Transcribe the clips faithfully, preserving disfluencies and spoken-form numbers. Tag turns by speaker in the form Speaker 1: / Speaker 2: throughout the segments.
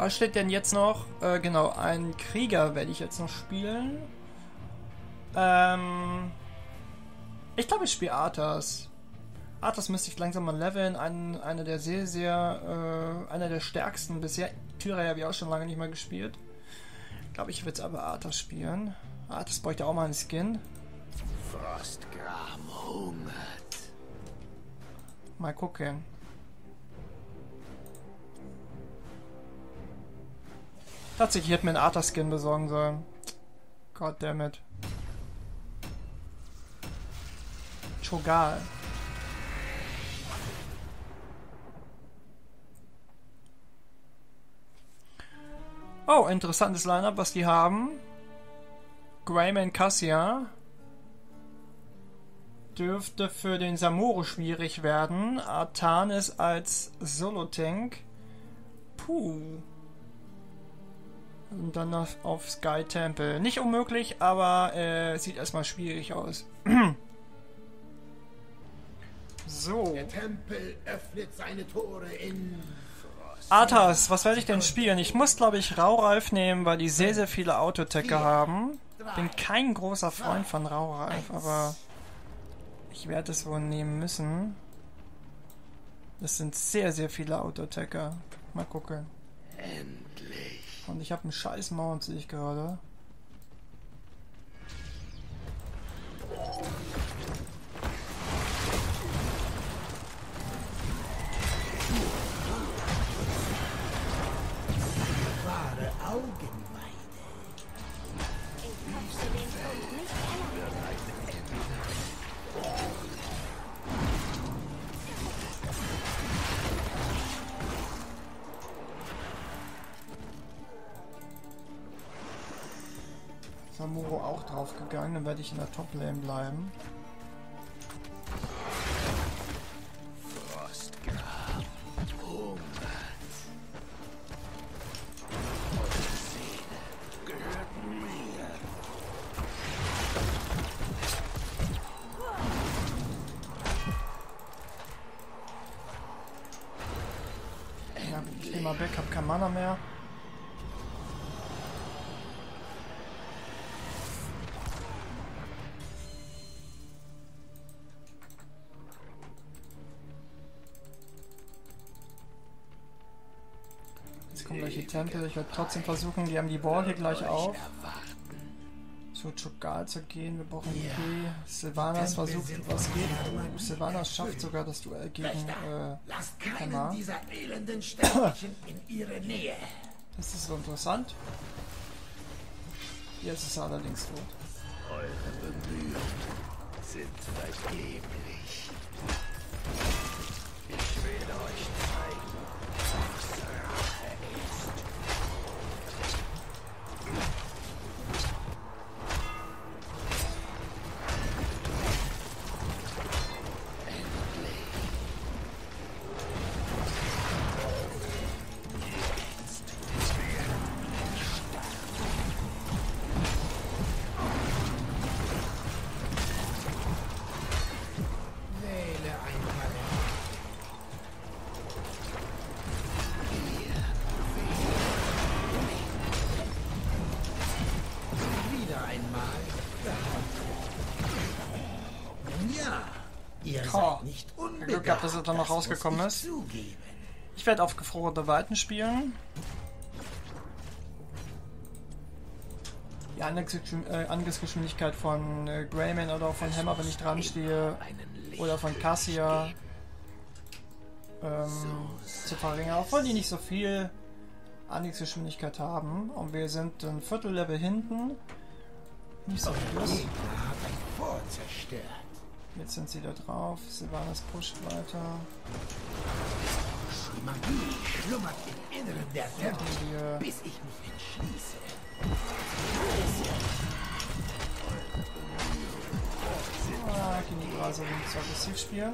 Speaker 1: Was steht denn jetzt noch? Äh, genau, einen Krieger werde ich jetzt noch spielen. Ähm, ich glaube, ich spiele Arthas. Arthas müsste ich langsam mal leveln. Ein, einer der sehr, sehr, äh, einer der stärksten bisher. Tyra habe ich auch schon lange nicht mehr gespielt. Ich glaube, ich werde jetzt aber Arthas spielen. Arthas bräuchte auch mal einen Skin.
Speaker 2: Frostgram hungert.
Speaker 1: Mal gucken. Tatsächlich, ich hätte mir einen Arthas-Skin besorgen sollen. Goddammit. Cho'Gall. Oh, interessantes Lineup, was die haben. Greymane Cassia. Dürfte für den Samuro schwierig werden. Artanis als Solo-Tank. Puh. Und dann auf, auf Sky Temple. Nicht unmöglich, aber äh, sieht erstmal schwierig aus. So.
Speaker 2: Der Tempel öffnet seine Tore in
Speaker 1: Arthas, was werde ich denn spielen? Ich muss, glaube ich, Raureif nehmen, weil die sehr, sehr viele Autotecker haben. Bin kein großer Freund von Raureif, aber ich werde es wohl nehmen müssen. Das sind sehr, sehr viele Autotecker. Mal gucken.
Speaker 2: endlich.
Speaker 1: Und ich habe einen scheiß Mount, sehe ich gerade.
Speaker 2: Wahre Augenweide.
Speaker 3: Ich möchte den Tod nicht erleiden.
Speaker 1: Samuro auch drauf gegangen, dann werde ich in der Top-Lane bleiben.
Speaker 2: Frostgram hungert. Eure Seele gehört mir.
Speaker 1: Ja, ich gehe mal weg, hab kein Mana mehr. Jetzt kommen gleich die Tempel. Ich werde trotzdem versuchen, die haben die Wall hier gleich auf. Zu Cho'Gall zu gehen. Wir brauchen die P. Sylvanas versucht, was geht. Sylvanas schafft sogar das Duell gegen äh,
Speaker 2: Lasst
Speaker 1: Emma.
Speaker 2: keinen dieser elenden Sterblichen in ihre Nähe.
Speaker 1: Das ist so interessant. Jetzt ist er allerdings tot.
Speaker 2: Eure Bemühungen sind vergeblich. Ich werde euch zeigen, was Rache ist. Wähle ein Talent. Wieder einmal. Ja, ihr
Speaker 1: Oh,
Speaker 2: seid nicht
Speaker 1: Glück gehabt, dass er dann noch
Speaker 2: das
Speaker 1: rausgekommen
Speaker 2: muss ich
Speaker 1: ist.
Speaker 2: zugeben.
Speaker 1: Ich werde auf gefrorene Weiten spielen. Die Angriffsgeschwin- äh, Angriffsgeschwindigkeit von äh, Greymane oder auch von Hammer, wenn ich dran stehe, oder von Cassia ähm, zu verringern. Auch wenn die nicht so viel Angriffsgeschwindigkeit haben. Und wir sind ein Viertellevel hinten. Nicht so viel.
Speaker 2: Gegner hat ein Fort zerstört.
Speaker 1: Jetzt sind sie da drauf. Sylvanas pusht weiter.
Speaker 2: Die Magie schlummert im Inneren der Tempel,
Speaker 1: Wir
Speaker 2: bis ich mich entschließe.
Speaker 1: ah, gegen die Brase nicht so aggressiv spielen.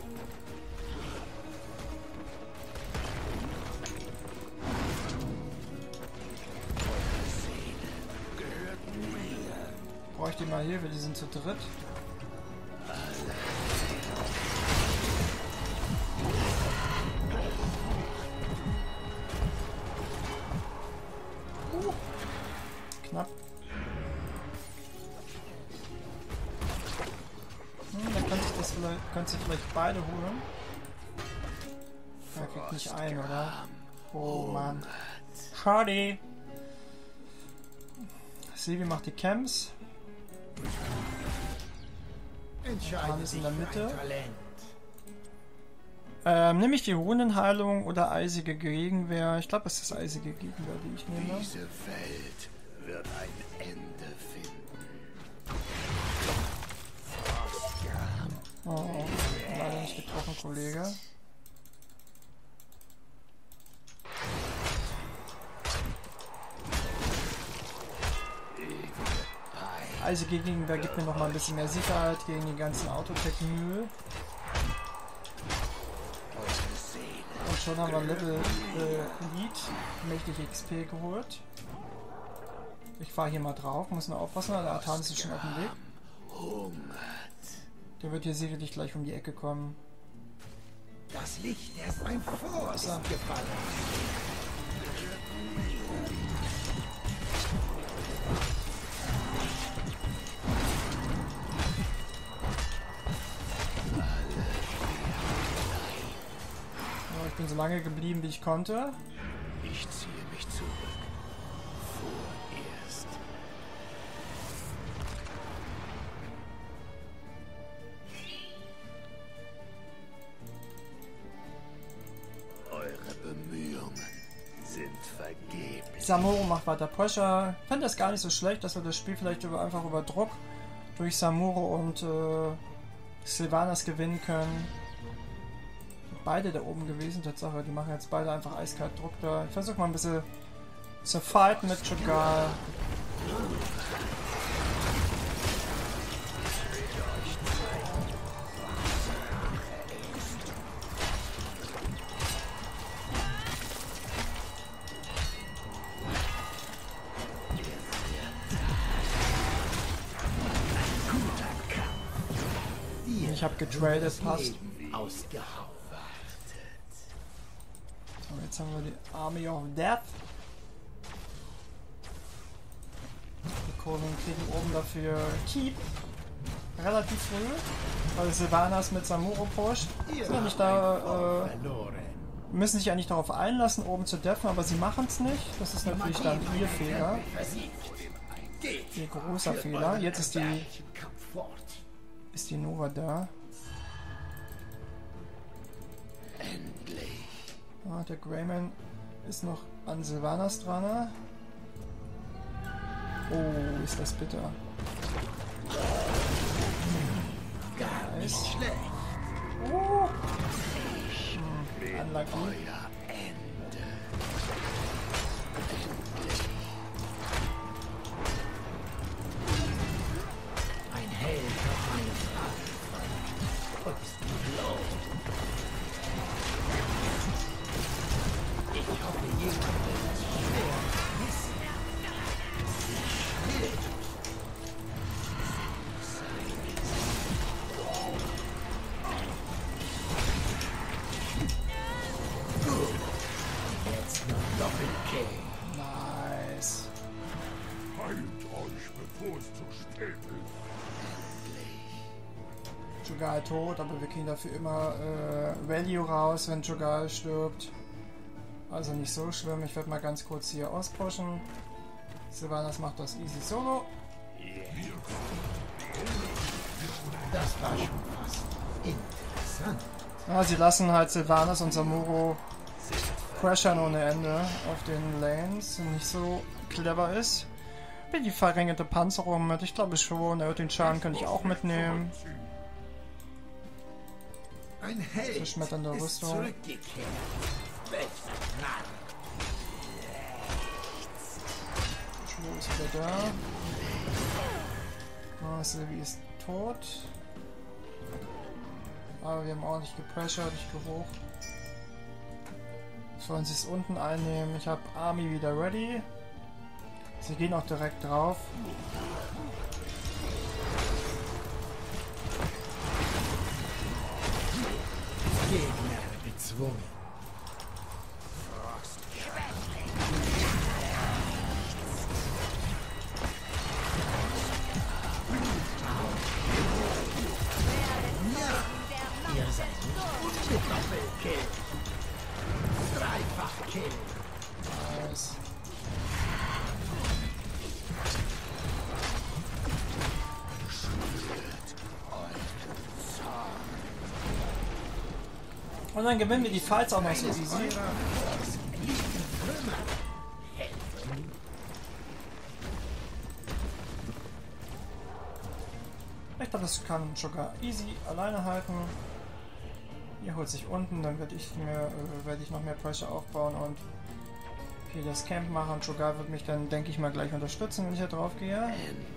Speaker 1: Bräuchte ich mal Hilfe, die sind zu dritt. knapp. Hm, dann könnte ich das vielleicht, könnte sich vielleicht beide holen. Er kriegt nicht ein, oder? Oh Mann. Schade. Silvi macht die Camps. Alles in der Mitte. Ähm, nehme ich die Runenheilung oder eisige Gegenwehr? Ich glaube, es ist eisige Gegenwehr, die ich nehme.
Speaker 2: Diese Welt wird ein Ende finden.
Speaker 1: Oh, leider nicht getroffen, Kollege. Eisige Gegenwehr gibt mir noch mal ein bisschen mehr Sicherheit gegen die ganzen Autotech-Müll. Und schon haben wir Level äh, Lead, mächtig X P geholt. Ich fahre hier mal drauf, muss nur aufpassen, der Artanis ist schon auf dem Weg. Der wird hier sicherlich gleich um die Ecke kommen.
Speaker 2: Das Licht erst ein Vor ist gefallen.
Speaker 1: Ich bin so lange geblieben, wie ich konnte.
Speaker 2: Ich ziehe mich zurück. Vorerst. Eure Bemühungen sind vergeblich.
Speaker 1: Samuro macht weiter Pressure. Ich fände das gar nicht so schlecht, dass wir das Spiel vielleicht über, einfach über Druck durch Samuro und äh, Sylvanas gewinnen können. Beide da oben gewesen, Tatsache, die machen jetzt beide einfach eiskalt Druck da. Ich versuche mal ein bisschen zu fighten mit Cho'Gall. Ich habe getradet, passt.
Speaker 2: Ausgehauen.
Speaker 1: So, jetzt haben wir die Army of Death. Die Kohlen kriegen oben dafür Keep. Relativ früh, weil Sylvanas mit Samuro pusht. Sind ja nicht da, äh, müssen sich ja nicht darauf einlassen, oben zu deffen, aber sie machen es nicht. Das ist natürlich dann ihr Fehler. Ihr großer Fehler. Jetzt ist die, ist die Nova da. Ah, der Greyman ist noch an Sylvanas dran. Oh, ist das bitter. Nice. Oh. Hm, unlucky.
Speaker 2: Ein Held auf meine Frage. Und Blau. Ich hoffe, jemand wird es schwer wissen. Jetzt noch Doppelkill.
Speaker 1: Nice.
Speaker 4: Heilt euch, bevor es zu spät ist.
Speaker 1: Cho'Gall tot, aber wir kriegen dafür immer äh, Value raus, wenn Cho'Gall stirbt. Also nicht so schlimm. Ich werde mal ganz kurz hier auspushen. Sylvanas macht das easy solo.
Speaker 2: Das war schon fast interessant.
Speaker 1: Ja, sie lassen halt Sylvanas und Samuro pressern ohne Ende auf den Lanes, was nicht so clever ist. Bin die verringerte Panzerung mit, ich glaube schon, den Schaden könnte ich auch mitnehmen.
Speaker 2: Ein Held
Speaker 1: Zerschmetternde
Speaker 2: ist
Speaker 1: Rüstung.
Speaker 2: zurückgekehrt. Welcher Narr.
Speaker 1: Schwur ist wieder da. Ah, Sylvie ist tot. Aber wir haben ordentlich gepressured, ich gehe hoch. Sollen sie es unten einnehmen? Ich habe Army wieder ready. Sie gehen auch direkt drauf.
Speaker 2: Gegner bezwungen. Doppelkill. Dreifach-Kill.
Speaker 1: Nice. Und dann gewinnen wir die Fights auch noch so easy. Ich glaube, das kann Sugar easy alleine halten. Ihr holt sich unten, dann werde ich mir äh, werde ich noch mehr Pressure aufbauen und hier das Camp machen. Sugar wird mich dann, denke ich mal, gleich unterstützen, wenn ich da drauf gehe.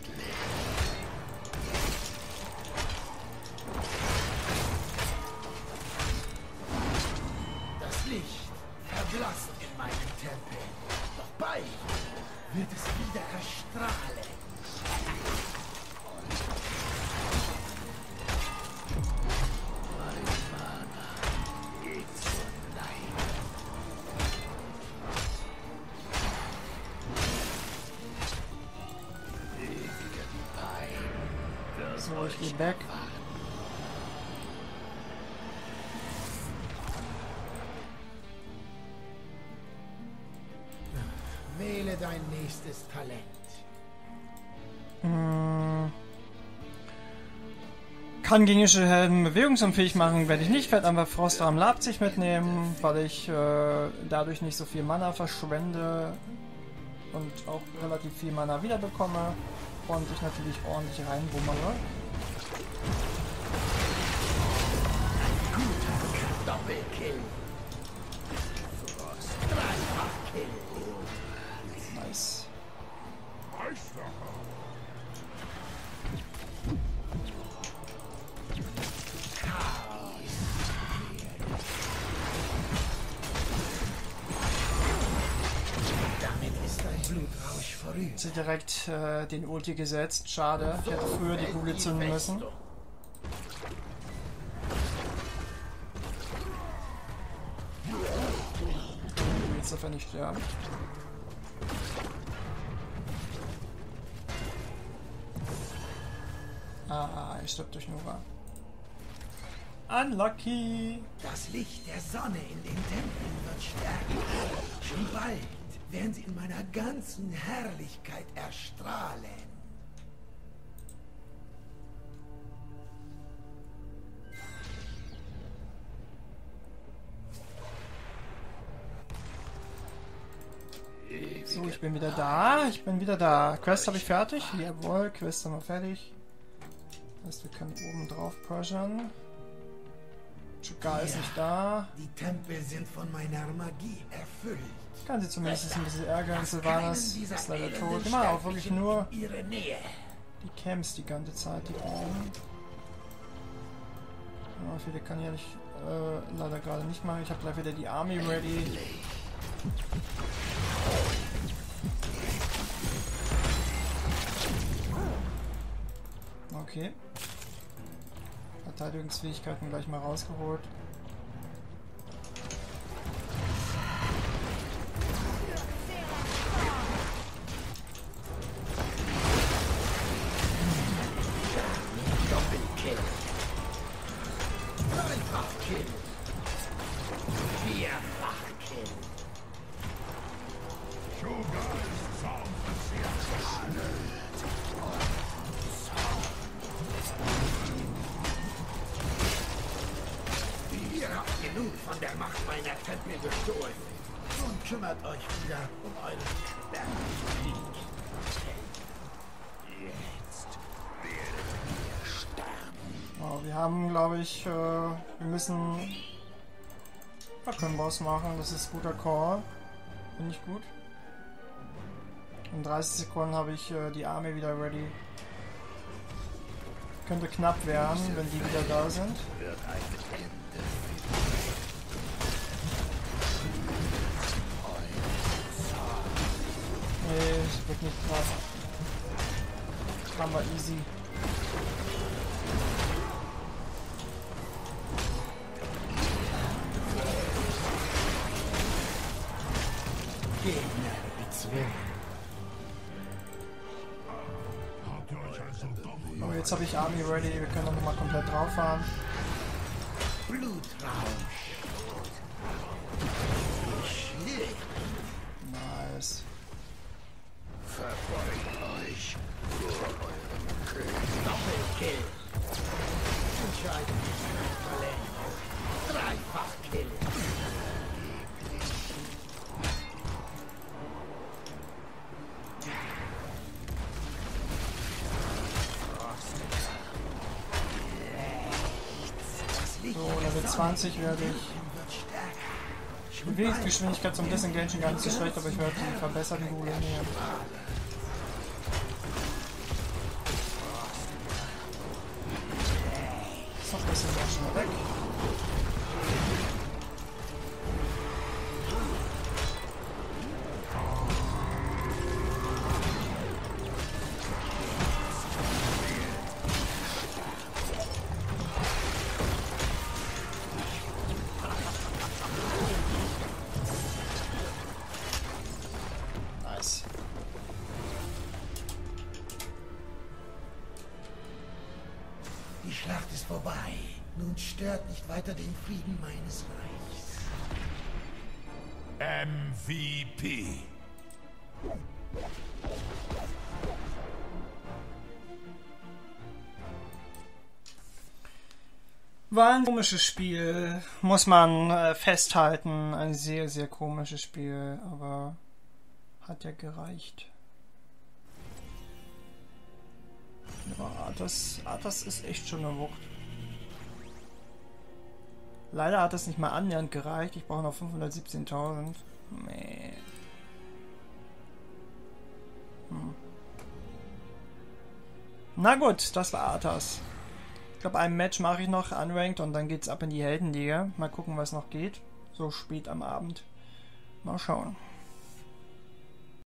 Speaker 2: Das Licht verblasst in meinem Tempel. Doch bald wird es wieder erstrahlen.
Speaker 1: So, ich gehe back.
Speaker 2: Wähle dein nächstes Talent.
Speaker 1: Hm. Kann gegnerische Helden bewegungsunfähig machen, werde ich nicht. Werde einfach Frostram Leipzig mitnehmen, weil ich äh, dadurch nicht so viel Mana verschwende und auch relativ viel Mana wiederbekomme und ich natürlich ordentlich reinbummere.
Speaker 2: Doppelkill. Dreifach-Kill.
Speaker 1: Nice.
Speaker 2: Damit ist dein Blutrausch vorüber.
Speaker 1: Sie direkt äh, den Ulti gesetzt. Schade. Ich hätte früher die Kugel zünden müssen. Jetzt darf er nicht sterben. Ah, er stirbt durch Nova. Unlucky!
Speaker 2: Das Licht der Sonne in den Tempeln wird stärker. Schon bald werden sie in meiner ganzen Herrlichkeit erstrahlen.
Speaker 1: So, ich bin wieder da. Ich bin wieder da. Quest habe ich fertig. Jawohl, Quest haben wir fertig. Das heißt, wir können oben drauf pushern. Chuka ist nicht da.
Speaker 2: Die Tempel sind von meiner Magie erfüllt.
Speaker 1: Ich kann sie zumindest ein bisschen ärgern. Sylvanas ist leider tot. Die machen auch wirklich nur
Speaker 2: Ihre Nähe.
Speaker 1: die Camps die ganze Zeit, die brauchen. Ja, viele kann ich ja nicht, äh, leider gerade nicht machen. Ich habe gleich wieder die Army ready. Okay. Verteidigungsfähigkeiten gleich mal rausgeholt.
Speaker 2: Doppelkill. Dreifach-Kill. Vierfach-Kill.
Speaker 4: Sugar ist zaumverzehrt.
Speaker 2: Ihr habt genug von der Macht meiner Tempel gestohlen. Nun kümmert euch wieder um euren erbärmlichen Krieg. Jetzt werdet ihr sterben.
Speaker 1: Oh, wir haben, glaube ich, äh, wir müssen... Wir können Boss machen, das ist guter Call. Finde ich gut. In dreißig Sekunden habe ich äh, die Armee wieder ready. Könnte knapp werden, wenn die wieder da sind.
Speaker 2: Wird ein Ende.
Speaker 1: Nee, es wird nicht knapp. Haben wir easy.
Speaker 2: Gegner bezwingen.
Speaker 4: Habt ihr euch also doch
Speaker 1: Oh, jetzt habe ich Army ready, wir können noch mal komplett drauf fahren.
Speaker 2: Blutrausch. Schlimm.
Speaker 1: Nice.
Speaker 2: Verbeugt euch vor eurem König. Doppelkill. Entscheidend ist mein Talent. Dreifach Kill.
Speaker 1: So, Level zwanzig werde ich. Bewegungsgeschwindigkeit zum Disengaging gar nicht so schlecht, aber ich werde die verbesserten Gule nehmen. So, das sind wir schon weg.
Speaker 2: Die Schlacht ist vorbei. Nun stört nicht weiter den Frieden meines Reichs.
Speaker 4: M V P.
Speaker 1: War ein komisches Spiel, muss man äh, festhalten. Ein sehr, sehr komisches Spiel, aber hat ja gereicht. Ja, Arthas, Arthas ist echt schon eine Wucht. Leider hat das nicht mal annähernd gereicht. Ich brauche noch fünfhundertsiebzehntausend. Nee. Hm. Na gut, das war Arthas. Ich glaube, ein Match mache ich noch unranked und dann geht's ab in die Heldenliga. Mal gucken, was noch geht. So spät am Abend. Mal schauen.